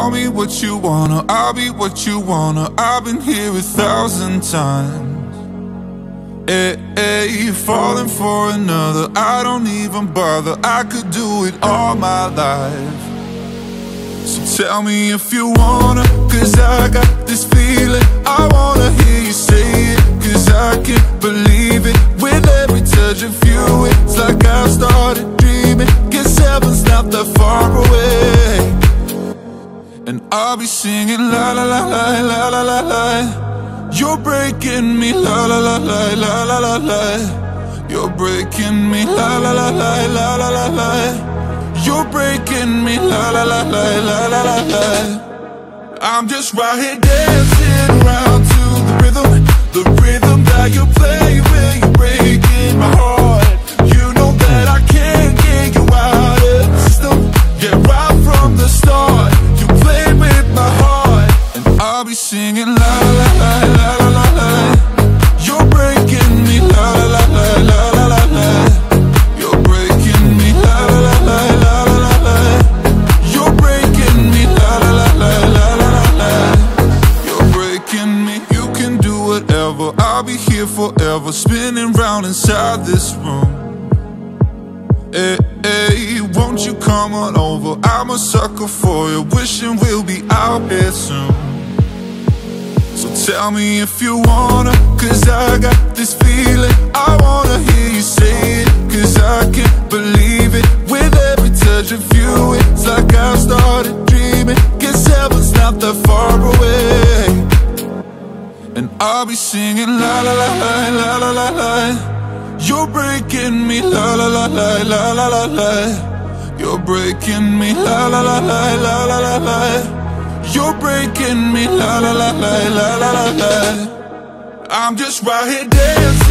tell me what you wanna, I'll be what you wanna. I've been here 1,000 times. Hey, falling for another, I don't even bother. I could do it all my life. So tell me if you wanna, cause I got this feeling. I wanna hear you say it, cause I can't believe it. With every touch of you, it's like I've started dreaming. Guess heaven's not that far away. And I'll be singing la la la la la la la la. You're breaking me la la la la la la la la. You're breaking me la la la la la la la la. You're breaking me la la la la la la la la. I'm just right here dancing around to the rhythm that you play when you're breaking my heart. You know that I can't get you out of the system. Yeah, right from the start, you played with my heart. And I'll be singing la la la la la la la. You're breaking me la la la la la la la. You're breaking me la la la la la la la. You're breaking me la la la la la la la. You're breaking me. You can do whatever, I'll be here forever, spinning round inside this room. Hey, won't you come on over? I'm a sucker for you, wishing we'll be out here soon. So tell me if you wanna, cause I got this feeling. I wanna hear you say it, cause I can't believe it. With every touch of you, it's like I've started dreaming. Guess heaven's not that far away. And I'll be singing la la la la la la la la. You're breaking me la la la la la la la la. You're breaking me la la la la la la la la. You're breaking me la la la la la la la la. I'm just right here dancing